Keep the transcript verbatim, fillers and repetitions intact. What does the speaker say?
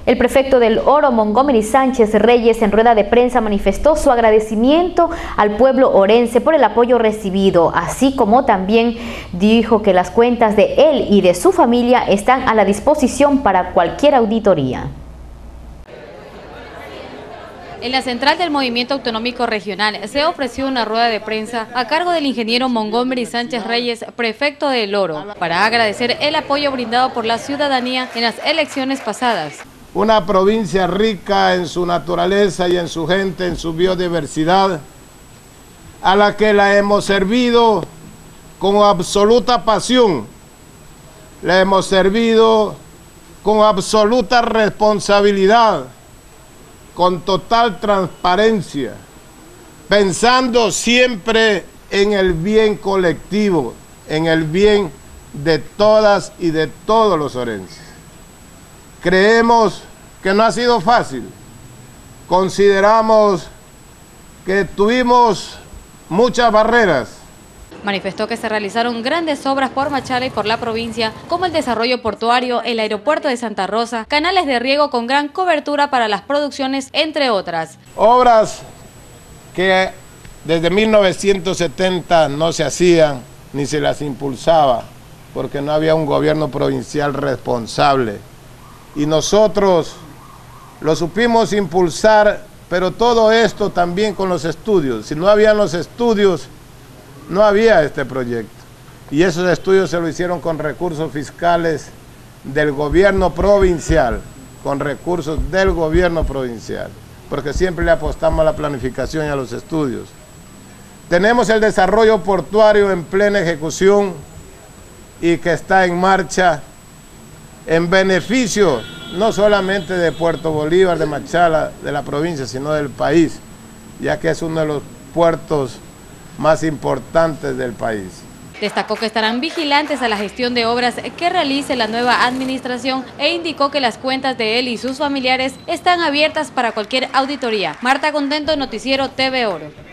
El prefecto del Oro, Montgomery Sánchez Reyes, en rueda de prensa manifestó su agradecimiento al pueblo orense por el apoyo recibido, así como también dijo que las cuentas de él y de su familia están a la disposición para cualquier auditoría. En la central del Movimiento Autonómico Regional se ofreció una rueda de prensa a cargo del ingeniero Montgomery Sánchez Reyes, prefecto del Oro, para agradecer el apoyo brindado por la ciudadanía en las elecciones pasadas. Una provincia rica en su naturaleza y en su gente, en su biodiversidad, a la que la hemos servido con absoluta pasión, la hemos servido con absoluta responsabilidad, con total transparencia, pensando siempre en el bien colectivo, en el bien de todas y de todos los orenses. Creemos que no ha sido fácil, consideramos que tuvimos muchas barreras. Manifestó que se realizaron grandes obras por Machala y por la provincia, como el desarrollo portuario, el aeropuerto de Santa Rosa, canales de riego con gran cobertura para las producciones, entre otras. Obras que desde mil novecientos setenta no se hacían ni se las impulsaba, porque no había un gobierno provincial responsable. Y nosotros lo supimos impulsar, pero todo esto también con los estudios. Si no habían los estudios, no había este proyecto, y esos estudios se lo hicieron con recursos fiscales del gobierno provincial, con recursos del gobierno provincial, porque siempre le apostamos a la planificación y a los estudios. Tenemos el desarrollo portuario en plena ejecución y que está en marcha en beneficio no solamente de Puerto Bolívar, de Machala, de la provincia, sino del país, ya que es uno de los puertos más importantes del país. Destacó que estarán vigilantes a la gestión de obras que realice la nueva administración e indicó que las cuentas de él y sus familiares están abiertas para cualquier auditoría. Marta Contento, Noticiero T V Oro.